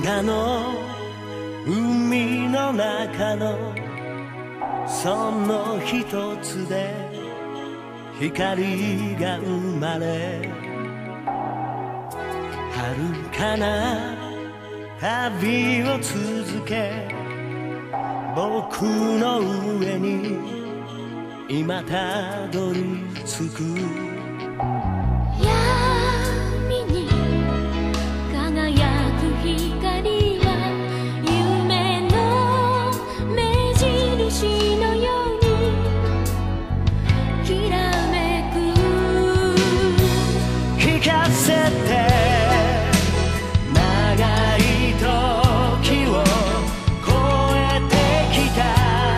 かの海の中のその一つで光が生まれ、遥かな旅を続け、僕の上に今たどり着く。 闇に輝く光は夢の目印のようにきらめく。 聞かせて長い時を越えてきた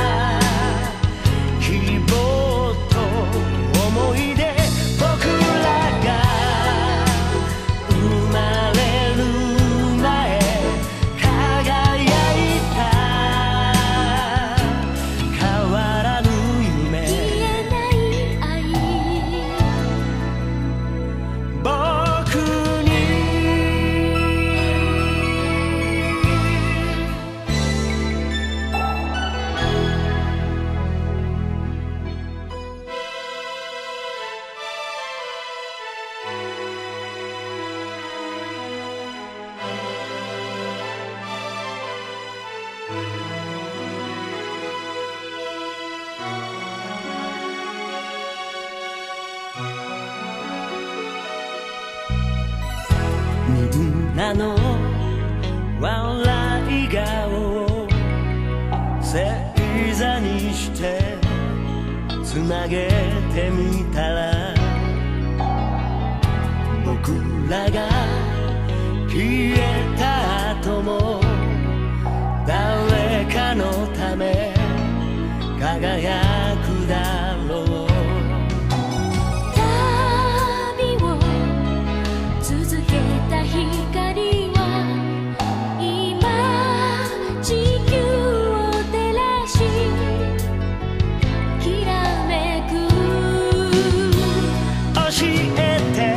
希望と思い出、僕らが生まれる前輝いた変わらぬ夢、 消えない愛、 僕にみんなの笑い顔を星座にしてつなげてみたら、僕らが消えた後も誰かのため輝くだろう。 旅を続けた光は今地球を照らしきらめく。 教えて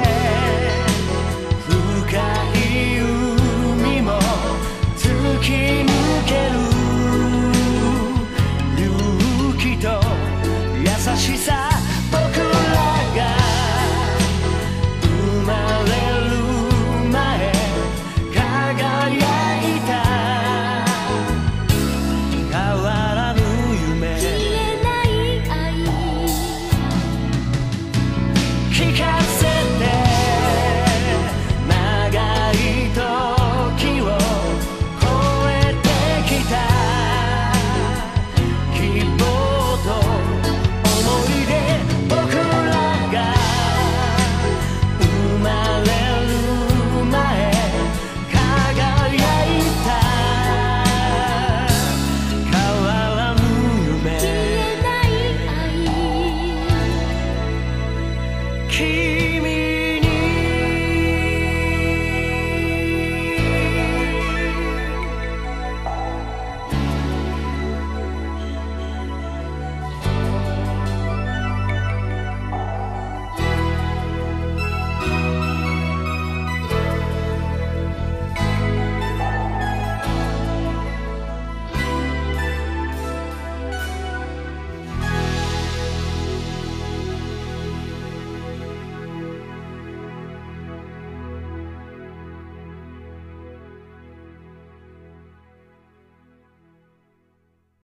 深い海も突き抜ける勇気と優しさ、僕らが生まれる前輝いた変わらぬ夢、 消えない愛、 聞かせて長い時を越えてきた希望と思い出、僕らが生まれる前輝いた変わらぬ夢、 消えない愛。